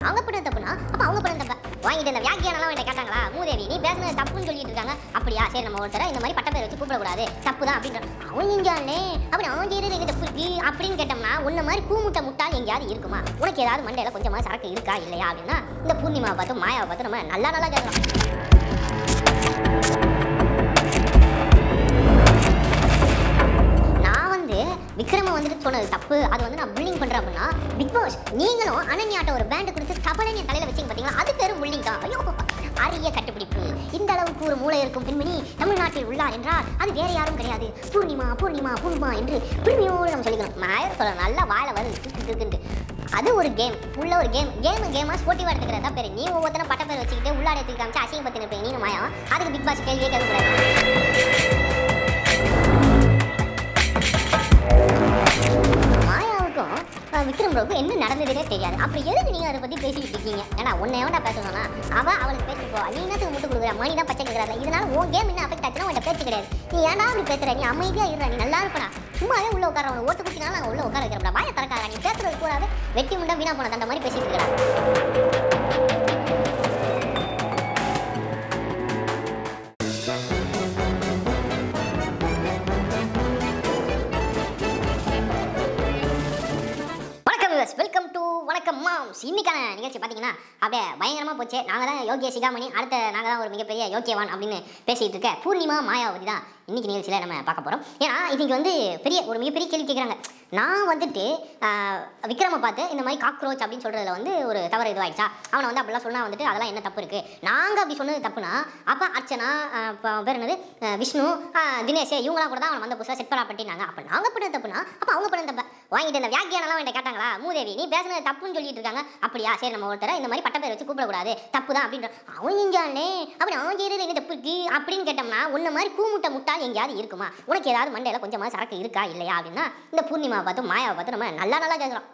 அவங்க பண்ண தப்புனா அப்ப அவங்க பண்ண தப்ப வாங்கிட்டு அந்த வியாக்கியானலாம் என்கிட்ட கேட்டாங்களா மூதேவி நீ பேசுனது தப்புன்னு சொல்லிட்டு இருக்காங்க. அப்படியா சரி நம்ம ஒருத்தர இந்த மாதிரி பட்ட பேர் வச்சு கூப்பிடக்கூடாது தப்பு தான் அப்படின்ற அவன் செஞ்சாலே அப்படி அவன் செய்யறது எங்க தப்பு இருக்கு அப்படின்னு கேட்டோம்னா உன்ன மாதிரி கூமுட்ட முட்டால் எங்கேயாவது இருக்குமா? உனக்கு ஏதாவது மண்டையில கொஞ்சமா சரக்கு இருக்கா இல்லையா அப்படின்னா இந்த பூர்ணிமாவை பார்த்து மாயாவை பார்த்து நம்ம நல்லா கேட்கலாம். விக்ரம வந்துட்டு சொன்னது தப்பு, அது வந்து நான் புல்லிங் பண்றேன் அப்படின்னா பிக் பாஸ் நீங்களும் அனன்யாட்ட ஒரு பேண்ட் கொடுத்து தபலன் என் தலையில வச்சிங்க பாத்தீங்களா, அது பேரும் புல்லிங் தான். ஐயோ அரிய கட்டுப்பிடிப்பு. இந்த அளவுக்கு ஒரு மூளை இருக்கும் பெண்மணி தமிழ்நாட்டில் உள்ளார் என்றால் அது வேற யாரும் கிடையாது, பூர்ணிமா பூர்ணிமா பூர்ணிமா என்று பெருமையோடு நம்ம சொல்லிக்கணும். நாயர் சொல்ல நல்லா வாழ வருது. அது ஒரு கேம் உள்ள ஒரு கேமா ஸ்போர்ட்டிவா எடுத்துக்கிறதா பேரு. நீ ஒவ்வொருத்தரும் பட்ட பேர் வச்சுக்கிட்டு உள்ளாட எடுத்து காமிச்சு அசிங்க பத்தி இருப்பீங்க நீங்க மாயா. அதுக்கு பிக் பாஸ் கேள்வியே கேட்கக்கூடாது. விக்ரம் ப்ரோக்கு என்ன நடந்ததுனே தெரியாது. அப்படி எதுக்கு நீங்க அதை பத்தி பேசிட்டு இருக்கீங்க? ஏன்னா உன்னை எவனா பேசணும்னா அவளுக்கு பேசி போ, நீ என்னத்துக்கு முட்டு கொடுக்குற மணி தான் பச்சை கேட்கறாரு. இதனால உன் கேம் என்ன அஃபெக்ட் ஆச்சுன்னா உன்ட்ட பேச்சு கிடையாது. நீ ஏன்டா அப்படி பேசுற? நீ அமைதியா இருற, நீ நல்லா இருப்பா. சும்மாவே உள்ள உட்கார உனக்கு ஓட்டு குட்டினாலும் நாங்கள் உள்ள உட்கார வைக்கிறோம். வாயை திறக்காத, நீ பேசுறது கூடாது வெட்டி முண்டா வீணா போன அந்த மாதிரி பேசிட்டு இருக்கிறான். வெல்கம் டு வணக்கம் மாம்ஸ். இன்னைக்கான நிகழ்ச்சி பார்த்தீங்கன்னா அப்படியே பயங்கரமாக போச்சு. நாங்கள் தான் யோகிய சிகாமணி, அடுத்த நாங்கள் தான் ஒரு மிகப்பெரிய யோக்கியவான் அப்படின்னு பேசிகிட்டு இருக்க பூர்ணிமா மாயாவதி தான் இன்னைக்கு நிகழ்ச்சியில் நம்ம பார்க்க போகிறோம். ஏன்னா இன்னைக்கு வந்து ஒரு மிகப்பெரிய கேள்வி கேட்குறாங்க. நான் வந்துட்டு விக்ரமை பார்த்து இந்த மாதிரி காக்ரோச் அப்படின்னு சொல்கிறதுல வந்து ஒரு தவறு இதுவாகிடுச்சா, அவனை வந்து அப்படிலாம் சொன்னால் வந்துட்டு அதெல்லாம் என்ன தப்பு இருக்குது? நாங்கள் அப்படி சொன்னது தப்புனா அப்போ அர்ச்சனா பேர் என்னது விஷ்ணு தினேஷ் இவங்களாம் கூட தான் அவனை வந்து புதுசாக செட் பண்ணப்பட்டினாங்க. அப்போ நாங்கள் பண்ணது தப்புனா அப்போ அவங்க பண்ணது தப்ப வாங்கிட்டு அந்த வியாக்கியானலாம் என்கிட்ட கேட்டாங்களா மூதேவி நீ பேசுனது தப்புன்னு சொல்லிட்டு இருக்காங்க. அப்படியா சரி நம்ம ஒருத்தர இந்த மாதிரி பட்ட பேர் வச்சு கூப்பிடக்கூடாது தப்பு தான் அப்படின்ற அவன் செஞ்சாலே அப்படி அவன் செய்யறது எங்க தப்பு இருக்கு அப்படின்னு கேட்டோம்னா உன்ன மாதிரி கூமுட்ட முட்டால் எங்கேயாவது இருக்குமா? உனக்கு ஏதாவது மண்டையில கொஞ்சமா சரக்கு இருக்கா இல்லையா அப்படின்னா இந்த பூர்ணிமாவை பார்த்து மாயாவை பார்த்து நம்ம நல்லா கேட்கலாம்.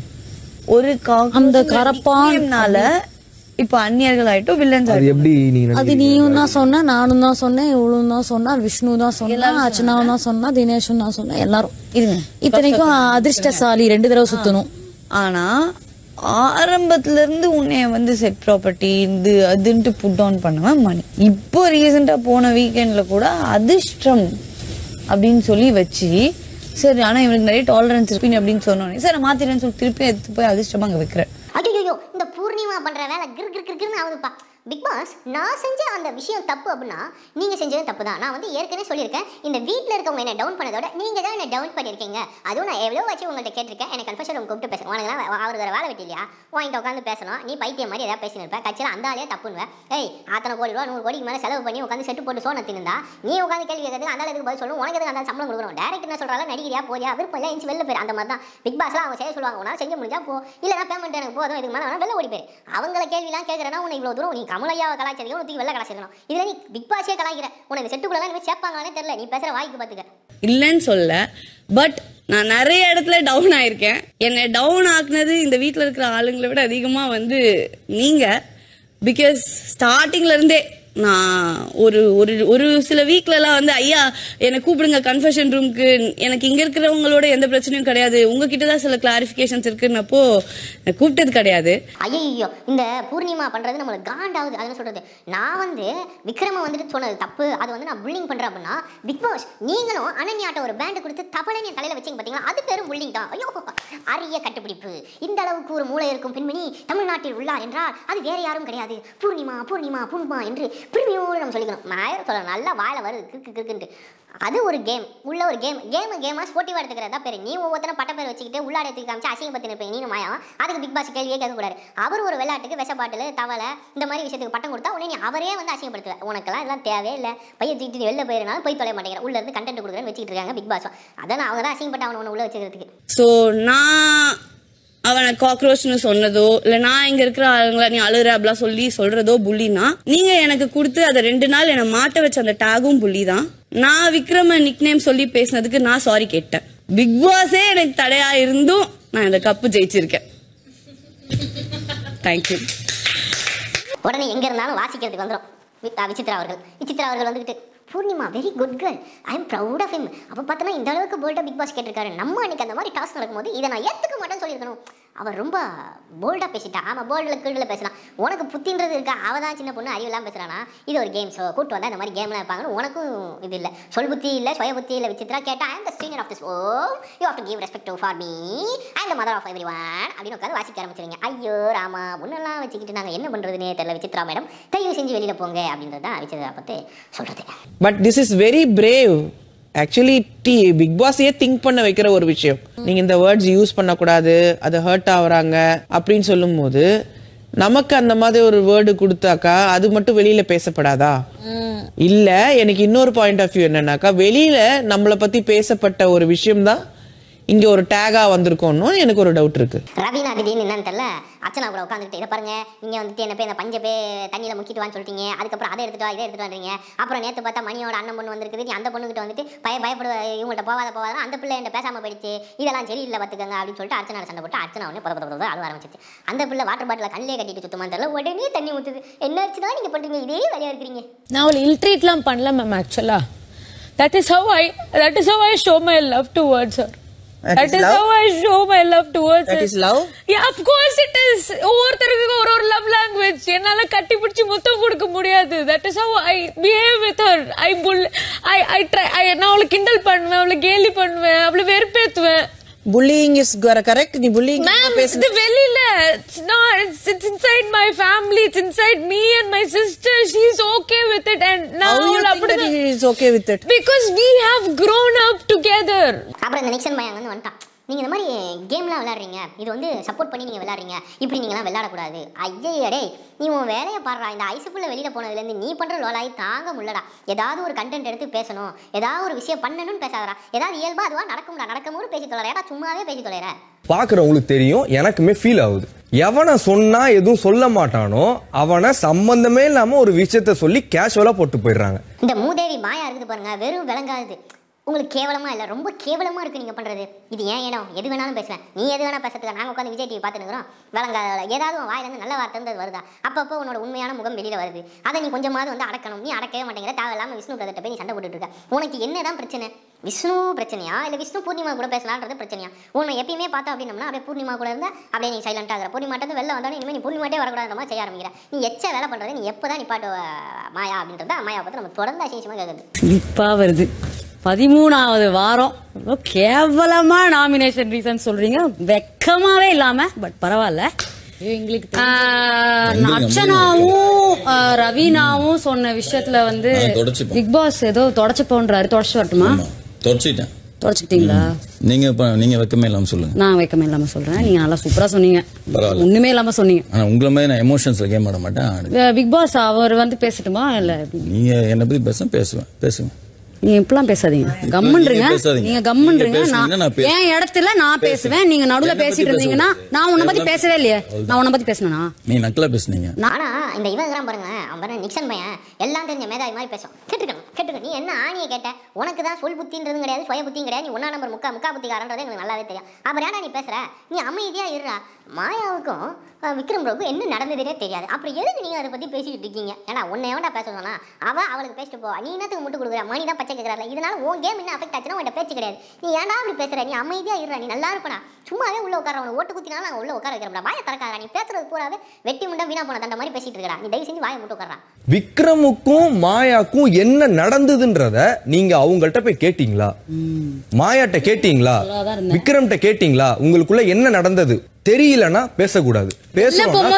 ஒரு அந்த கரப்பானால இப்ப அந்நியர்கள் ஆயிட்டும் வில்லன்ஸ் ஆயிட்டும். அது நீயும் தான் சொன்ன, நானும் தான் சொன்னேன், இவளும் தான் சொன்னா, விஷ்ணு தான் சொன்னா, அர்ச்சனாவும் தான் சொன்னா, தினேஷும் தான் சொன்னா, எல்லாரும் இத்தனைக்கும் அதிர்ஷ்டசாலி 2 தடவை சுத்தணும். ஆனா ஆரம்பத்துல இருந்து உன்னைய வந்து செட் ப்ராப்பர்ட்டி இது அதுன்ட்டு புட் டவுன் பண்ணுவேன் மணி. இப்போ ரீசெண்டா போன வீக்கெண்ட்ல கூட அதிர்ஷ்டம் அப்படின்னு சொல்லி வச்சு சரி ஆனா இவனுக்கு நிறைய டாலரன்ஸ் இருக்கு அப்படின்னு சொன்னோன்னே சரி மாத்திரன்னு சொல்லி திருப்பி எடுத்து போய் அதிர்ஷ்டமா அங்க வைக்கிறேன். ஐயோ இந்த பூர்ணிமா பண்ற வேலை கிருன்னு ஆகுதுப்பா. பிக் பாஸ் நான் செஞ்ச அந்த விஷயம் தப்பு அப்படின்னா நீங்க செஞ்சது தப்பு தான். நான் வந்து ஏற்கனவே சொல்லியிருக்கேன், இந்த வீட்டில் இருக்கவங்க என்ன டவுன் பண்ணதோட நீங்க தான் என்ன டவுன் பண்ணியிருக்கீங்க. அதுவும் நான் எவ்வளோ வச்சு உங்கள்கிட்ட கேட்டிருக்கேன். எனக்கு கன்ஃபர்ஷன் ரூம் கூப்பிட்டு பேசணும். உனக்கு அவருக்கு வேலை வெட்டி இல்லையா? வாங்கிட்டு உட்காந்து பேசணும். நீ பைத்தியம் மாதிரி ஏதாவது பேசினு இருப்பேன். கட்சியில் அந்த ஆளே தப்புன்னுவேன். அத்தனை கோடி ரூபா 100 கோடிக்கு மேலே செலவு பண்ணி உட்காந்து செட்டு போட்டு சோன தின்னா நீ உட்காந்து கேள்வி கேட்கறதுக்கு அந்த எதுக்கு பதில் சொல்லணும். உனக்கு எதுக்கு அந்த சம்பளம் கொடுக்கணும்? டேரக்ட் என்ன சொல்றாங்க, நடிகரியா போறியா விருப்பம் இல்லை இன்ச்சு வெளில பேர் அந்த மாதிரி தான் பிக் பாஸ்லாம் அவங்க செய்ய சொல்லுவாங்க. உன்னால செஞ்ச முடிஞ்சா போ, இல்லைனா பேமெண்ட் எனக்கு போதும், இதுக்கு மேலே வெளில ஓடி போயிரு. அவங்கள கேள்விலாம் கேட்கறேன்னா உனக்கு இவ்வளோ தூரம் நீ கமலையாவை கலாச்சாரம் வெள்ள கலாச்சிருக்கணும். இதுல நீ பிக் பாஸே கலாய்க்கிற. உனக்கு செட்டுக்குள்ளலாம் சேர்ப்பாங்களானே தெரியல. நீ பேசுற வாய்க்கு பாத்துக்க. இல்லன்னு சொல்ல, பட் நான் நிறைய இடத்துல டவுன் ஆயிருக்கேன். என்னை டவுன் ஆக்குனது இந்த வீட்டுல இருக்கிற ஆளுங்களை விட அதிகமா வந்து நீங்க. பிகாஸ் ஸ்டார்டிங்ல இருந்தே நான் ஒரு சில வீக்ல எல்லாம் வந்து ஐயா என்னை கூப்பிடுங்க கன்ஃபெஷன் ரூம்க்கு, எனக்கு இங்க இருக்கிறவங்களோட எந்த பிரச்சனையும் கிடையாது, உங்ககிட்டதான் சில கிளாரிபிகேஷன்ஸ் இருக்குன்னப்போ கூப்பிட்டது கிடையாது. ஐயோ இந்த பூர்ணிமா பண்றது நம்மளுக்கு காண்டாவது. அதுன்னு சொல்றது நான் வந்து விக்ரம வந்துட்டு சொன்னது தப்பு, அது வந்து நான் புல்லிங் பண்றேன் அப்படின்னா பிக் பாஸ் நீங்களும் அனன்யாட்ட ஒரு பேண்ட் கொடுத்து தபலன் என் தலையில வச்சிங்க பாத்தீங்களா, அது பேரும் புல்லிங் தான். ஐயோ அரிய கட்டுப்பிடிப்பு. இந்த அளவுக்கு ஒரு மூளை இருக்கும் பெண்மணி தமிழ்நாட்டில் உள்ளார் என்றால் அது வேற யாரும் கிடையாது, பூர்ணிமா பூர்ணிமா பூர்ணிமா என்று பெருமையோடு நம்ம சொல்லிக்கணும். நாயர் சொல்ல நல்லா வாழ வருது. அது ஒரு கேம் உள்ள ஒரு கேமா ஸ்போர்ட்டிவா எடுத்துக்கிறதா பேரு. நீ ஒவ்வொருத்தரும் பட்ட பேர் வச்சுக்கிட்டு உள்ளாட எடுத்து காமிச்சு அசிங்க பத்தி இருப்பீங்க நீ மாயா. அதுக்கு பிக் பாஸ் கேள்வியே கேட்கக்கூடாது. அவர் ஒரு விளையாட்டுக்கு விஷ பாட்டில் தவளை இந்த மாதிரி விஷயத்துக்கு பட்டம் கொடுத்தா உடனே நீ அவரே வந்து அசிங்கப்படுத்துவேன். உனக்கெல்லாம் இதெல்லாம் தேவையே இல்லை, பைய தூக்கிட்டு வெளில போயிருந்தாலும் போய் தொலைய மாட்டேங்கிற உள்ள இருந்து கண்டென்ட் கொடுக்குறேன்னு வச்சுக்கிட்டு இருக்காங்க பிக் பாஸ். அதான் அவங்க தான் அசிங்கப்பட்ட அவனை உள்ள வச்சுக்கிறதுக்கு. ஸோ நான் அவனை காக்ரோச்னு சொன்னதோ இல்ல நான் இங்க இருக்கிற ஆளுங்கள நீ அழுற அப்படிலாம் சொல்லி சொல்றதோ புள்ளினா, நீங்க எனக்கு கொடுத்து அதை 2 நாள் என்னை மாட்ட வச்ச அந்த டேகும் புள்ளி தான். நான் விக்ரம நிக் நேம் சொல்லி பேசினதுக்கு நான் சாரி கேட்டேன். பிக் பாஸே எனக்கு தடையா இருந்தும் நான் இந்த கப்பு ஜெயிச்சிருக்கேன். தேங்க்யூ. உடனே எங்க இருந்தாலும் வாசிக்கிறதுக்கு வந்துடும் விசித்ரா அவர்கள் வந்துகிட்டு Poornima very good girl, I am proud of him. அப்போ பார்த்தோன்னா இந்த அளவுக்கு போல்டாக பிக் பாஸ் கேட்டிருக்காரு. நம்ம அன்னைக்கு அந்த மாதிரி டாஸ்க் நடக்கும்போது இதை நான் ஏற்றுக்க மாட்டேன்னு சொல்லியிருக்கணும். அவள் ரொம்ப போல்டாக பேசிட்டா. ஆமாம், போல்டில் கீழில் பேசலாம். உனக்கு புத்தின்றது இருக்கா? அவள் தான் சின்ன பொண்ணு அறிவெல்லாம் பேசுகிறானா? இது ஒரு கேம் ஷோ கூப்பிட்டு வந்தால் இந்த மாதிரி கேம்லாம் இருப்பாங்கன்னு உனக்கும் இது இல்லை, சொல் புத்தி இல்லை, சுய புத்தி இல்லை. விசித்ரா கேட்டால் I am the senior of this home, you have to give respect for me, I am the mother of everyone அப்படின்னு உட்காந்து வாசிக்க ஆரம்பிச்சிருங்க. ஐயோ ராமா, முன்னெல்லாம் வச்சுக்கிட்டு நாங்கள் என்ன பண்ணுறதுனே தெரியல விசித்ரா மேடம், தயவு செஞ்சு வெளியில் போங்க அப்படின்றது தான் விசித்ரா பற்றி சொல்கிறது. But this is very brave. Actually big பாஸையே திங்க் பண்ண வைக்கிற ஒரு விஷயம். நீங்க இந்த வேர்ட்ஸ் யூஸ் பண்ணக்கூடாது, அது ஹர்ட் ஆகுறாங்க அப்படின்னு சொல்லும் போது நமக்கு அந்த மாதிரி ஒரு வேர்டு கொடுத்தாக்கா அது மட்டும் வெளியில பேசப்படாதா? இல்ல, எனக்கு இன்னொரு பாயிண்ட் ஆஃப் வியூ என்னன்னாக்கா, வெளியில நம்மளை பத்தி பேசப்பட்ட ஒரு விஷயம் தான் இங்க ஒரு டேகா வந்திருக்கோம்னு எனக்கு ஒரு டவுட் இருக்கு. ரவீனா திடீர்னு என்னன்னு தெரியல, அர்ச்சனா கூட உட்காந்துட்டு இதை பாருங்க, நீங்க வந்துட்டு என்ன போய் இந்த பஞ்ச போய் தண்ணியில முக்கிட்டு வான்னு சொல்லிட்டீங்க, அதுக்கப்புறம் அதை எடுத்துட்டு வா இதை எடுத்துட்டு வந்தீங்க, அப்புறம் நேற்று பார்த்தா மணியோட அண்ணன் பொண்ணு வந்திருக்குது, நீ அந்த பொண்ணுகிட்ட வந்துட்டு பயப்படுவ இவங்கள்ட்ட போவாத அந்த பிள்ளை என்கிட்ட பேசாம போயிடுச்சு, இதெல்லாம் சரியில்லை பார்த்துக்கங்க அப்படின்னு சொல்லிட்டு அர்ச்சனா சண்டை போட்டு அர்ச்சனா உடனே பத அழுவ ஆரம்பிச்சிச்சு. அந்த பிள்ளை வாட்டர் பாட்டில கண்ணிலே கட்டிட்டு சுத்தமா தெரியல, உடனே தண்ணி ஊத்துது. என்னாச்சுதான் நீங்க பண்றீங்க, இதே வேலையா இருக்கிறீங்க. நான் அவளை இல்ட்ரீட்லாம் பண்ணல மேம். ஆக்சுவலா that is how I show my love towards her. That is how I show my love towards her. That is love? Yeah, of course it is. ஒவ்வொருத்தருக்கு ஒரு love language. என்னால கட்டி பிடிச்சி முத்தம் கொடுக்க முடியாது. That is how I behave with her. I try. நான் அவளை கிண்டல் பண்ணுவேன், அவளை கேலி பண்ணுவேன், அவளை வெறுப்பேத்துவேன். Bullying is correct. நீ bullying இது வெளியில, it's inside my family, it's inside me and my sister. She's okay with it, and now how you think that he is okay with it? Because we have grown up together. அப்புறம் இந்த Nixon பையன் வந்து வந்துட்டான், நீங்கள் இந்த மாதிரி கேம்லாம் விளையாடுறீங்க, இது வந்து சப்போர்ட் பண்ணி நீங்கள் விளையாடுறீங்க, இப்படி நீங்களாம் விளையாடக்கூடாது. ஐயடே, நீ உன் வேலையை பாடுறா. இந்த ஐசுக்குள்ளே வெளியில் போனதுலேருந்து நீ பண்ணுற லோலாய் தாங்க முடியலடா. ஏதாவது ஒரு கண்டென்ட் எடுத்து பேசணும், ஏதாவது ஒரு விஷயம் பண்ணணும்னு பேசாதடா. ஏதாவது இயல்பா அதுவா நடக்கும்போது பேசி தொலைற, ஏடா சும்மாவே பேசி தொலைற. பாக்குறவங்களுக்கு தெரியும், எனக்குமே ஃபீல் ஆகுது. எவனை சொன்னா எதுவும் சொல்ல மாட்டானோ அவனை சம்பந்தமே இல்லாம ஒரு விஷயத்த சொல்லி கேஷுவலா போட்டு போயிடுறாங்க. இந்த மூதேவி மாயா இருக்குது பாருங்க, வெறும் விளங்காது. உங்களுக்கு கேவலமா இல்லை, ரொம்ப கேவலமா இருக்கு நீங்க பண்றது. இது ஏன் இடம், எது வேணாலும் பேசுவேன், நீ எது வேணா பேசுறதுக்கு. நாங்கள் உட்காந்து விஜய் டிவி பார்த்துக்கிறோம், விளங்காத ஏதாவது உன் வாயிலிருந்து நல்ல வார்த்தை இருந்தது வருதா? அப்பப்போ உன்னோட உண்மையான முகம் வெளியில வருது, அதை நீ கொஞ்சமாவது வந்து அடக்கணும். நீ அடக்கவே மாட்டேங்கிற, தேவையில்லாம விஷ்ணு பிரதர்கிட்ட போய் நீ சண்டை போட்டுட்டு இருக்க. உனக்கு என்னதான் பிரச்சனை? விஷ்ணு பிரச்சனையா இல்லை விஷ்ணு பூர்ணிமா கூட பேசலான்றது பிரச்சனையா? உன்னை எப்பயுமே பார்த்தா அப்படின்னம்னா அப்படியே பூர்ணிமா கூட இருந்தா அப்படியே நீ சைலண்ட் ஆகிற. பூர்ணிமாட்டது வெளில வந்தாலும் இனிமேல் நீ பூர்ணிமாட்டே வரக்கூடாத மாதிரி செய்ய ஆரம்பிக்கிற. நீ எச்ச வேலை பண்றது, நீ எப்போதான் நீ பாட்டு மாயா அப்படின்றத மாயா பார்த்து நம்ம தொடர்ந்து அசிங்கமா கேட்குது. இப்பா வருது 13வது வாரம், கேவலமா நாமினேஷன் ரீசன் சொல்றீங்க, வெக்கமாவே இல்லாம. பட் பரவாயில்ல, எங்களுக்கு அர்ச்சனாவும் ரவீனாவும் சொன்ன விஷயத்துல வந்து பிக் பாஸ் ஏதோ தொடச்சு போன்றாரு. தொடச்சு வரட்டுமா? தொடச்சுக்கிட்டீங்களா? நீங்க வெக்கமே இல்லாம சொல்லுங்க. நான் வெக்கமே இல்லாம சொல்றேன். நீங்க நல்லா சூப்பரா சொன்னீங்க, ஒண்ணுமே இல்லாம சொன்னீங்க. ஆனா உங்களை மாதிரி நான் எமோஷன்ஸ்ல கேம் ஆட மாட்டேன். பிக் பாஸ் அவர் வந்து பேசட்டுமா? இல்ல நீங்க என்ன பத்தி பேசுவேன். நீங்க இப்பெல்லாம் பேசாதீங்க, கம்முன்றீங்க. நீங்க கம்முன்றீங்க. என் இடத்துல நான் பேசுவேன், நீங்க நடுவுல பேசிட்டு இருந்தீங்கன்னா நான் உன்னை பத்தி பேசவே இல்லையே. நான் உன்னை பத்தி பேசினா நீ நக்கலா பேசுனீங்க. ஆனா இந்த இவன் பாருங்க, அவன் நிக்சன் பையன் எல்லாம் தெரிஞ்ச மேதாவி மாதிரி பேசும். கேட்டுக்கணும், நீ என்ன ஆணியை கேட்ட? உனக்கு தான் சொல் புத்தின்றதும் கிடையாது, சுய புத்தியும் கிடையாது. நீ 1ஆம் நம்பர் முக்கா புத்திக்காரன்றது எனக்கு நல்லாவே தெரியும். அப்புறம் ஏன்னா நீ பேசுற? நீ அமைதியா இருடா. மாயாவுக்கும் விக்ரம் ப்ரோவுக்கும் என்ன நடந்ததுனே தெரியாது, அப்புறம் எதுக்கு நீங்க அதை பத்தி பேசிட்டு இருக்கீங்க? ஏன்னா உன்னை எவன்டா பேச சொன்னா? அவளுக்கு பேசிட்டு போ. நீ என்னத்துக்கு முட்டு கொடுக்குற? மணி தான் பச்சை கேட்கறாரு. இதனால உன் கேம் என்ன அஃபெக்ட் ஆச்சுன்னா உன்ட்ட பேச்சு கிடையாது. நீ ஏன்டா அப்படி பேசுற? நீ அமைதியா இருடா, நீ நல்லா இருப்பா. சும்மாவே உள்ள உட்கார, அவனை ஓட்டு குத்தினாலும் நாங்கள் உள்ள உட்கார வைக்கிறோம்டா. வாயை திறக்காதா. நீ பேசுறது பூராவே வெட்டி முண்டா வீணா போன தண்ட மாதிரி பேசிட்டு இருக்கா. நீ தயவு செஞ்சு வாயை மட்டும் உட்காரா. விக்ரமுக்கும் மாயாக்கும் என்ன நடந்ததுன்றத நீங்க அவங்கள்ட்ட போய் கேட்டீங்களா? மாயாட்ட கேட்டீங்களா? விக்ரம்கிட்ட கேட்டீங்களா? உங்களுக்குள்ள என்ன நடந்தது? தெரியலனா பேசக்கூடாது. பேசணும்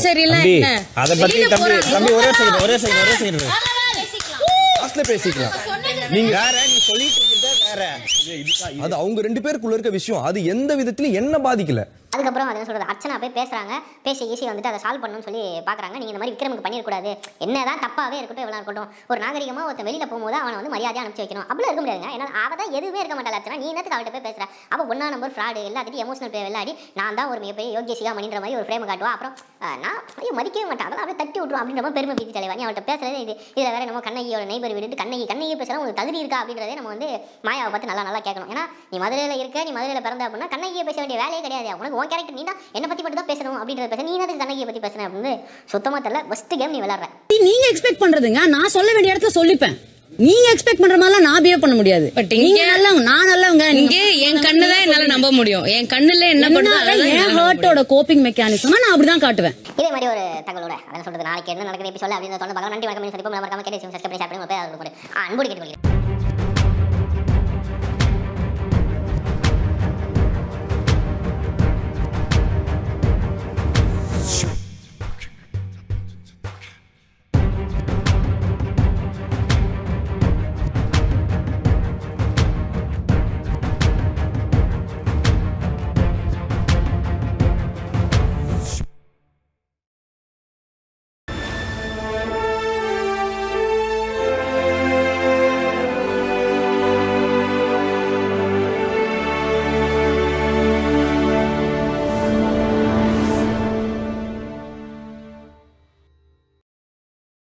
அத பத்தி தம்பி ஒரே செகண்ட் பேசிக்கலாம். நீங்க வேற, நீ சொல்லிட்டு இருக்கிறது வேற. அது அவங்க 2 பேருக்குள்ள இருக்க விஷயம். அது எந்த விதத்திலும் என்ன பாதிக்கல. அதுக்கப்புறம் அதை சொல்றது, அர்ச்சனா போய் பேசுறாங்க, பேசி ஈஸி வந்துட்டு அதை சால்வ் பண்ணணும்னு சொல்லி பாக்குறாங்க. நீங்க இந்த மாதிரி விக்ரமுக்கு பண்ணிடக்கூடாது, என்னதான் தப்பாவே இருக்கட்டும், எவ்வளவு இருக்கட்டும், ஒரு நாகரிகமா ஒருத்தன் வெளியில போகும்போது அவனை வந்து மரியாதையா அனுப்பிச்சு வைக்கணும். அப்படிலாம் இருக்க முடியாதுங்க. ஏன்னா அவ தான் எதுவுமே இருக்க மாட்டாள் அர்ச்சனா. நீ என்னத்துக்கு அவள்கிட்ட போய் பேசுற? அவ 1ஆம் நம்பர் ஃப்ராடு, எல்லாத்தையும் எமோஷனல் பே விளையாடி நான் தான் ஒரு மிகப்பெரிய யோகிய சிகாமணின்ற மாதிரி ஒரு ஃப்ரேம் காட்டுவா. அப்புறம் நான் மதிக்கவே மாட்டேன், அதெல்லாம் அப்படியே தட்டி விட்டுரும் அப்படின்ற மாதிரி பெருமை பீத்தி தலைவா. நீ அவள்கிட்ட பேசுறதே இது. இதுல வேற நம்ம கண்ணகியோட நெய்பர் வீடு கண்ணகி பேசுறா, உங்களுக்கு தகுதி இருக்கா அப்படின்றதே நம்ம வந்து மாயாவை பார்த்து நல்லா கேட்கணும். ஏன்னா நீ மதுரையில இருக்க, நீ மதுரையில பிறந்த அப்படின்னா கண்ணகியை பேச வேண்டிய வேலையே கிடையாது. உனக்கு உன் கேரக்டர், நீ தான் என்ன பத்தி மட்டும் தான் பேசணும் அப்படின்றத பேச. நீ என்னது கண்ணகியை பத்தி பேசுறேன் அப்படின்னு சுத்தமா தெரியல. ஃபர்ஸ்ட் கேம் நீ விளையாடுற. நீங்க எக்ஸ்பெக்ட் பண்றதுங்க, நான் சொல்ல வேண்டிய இடத்துல சொல்லிப்பேன். நீங்க எக்ஸ்பெக்ட் பண்ற மாதிரிலாம் நான் பிஹேவ் பண்ண முடியாது. பட் நீங்க நல்லவங்க, நான் நல்லவங்க. இங்க என் கண்ணுதான் என்னால நம்ப முடியும். என் கண்ணுல என்ன பண்ணுது என் ஹர்ட்டோட கோப்பிங் மெக்கானிசம் நான் அப்படிதான் காட்டுவேன். இதே மாதிரி ஒரு தகவலோட அதான் சொல்றது நாளைக்கு என்ன நடக்குது எப்படி சொல்ல அப்படின்னு தொண்டு பார்க்கலாம். நன்றி வணக்கம். சந்திப்போம். மறக்காம கேட்டு சப்ஸ்கிரைப் பண்ணி ஷேர் பண்ணி உங்க பேர் அன்போடு கேட்டுக்கொள்கிறேன்.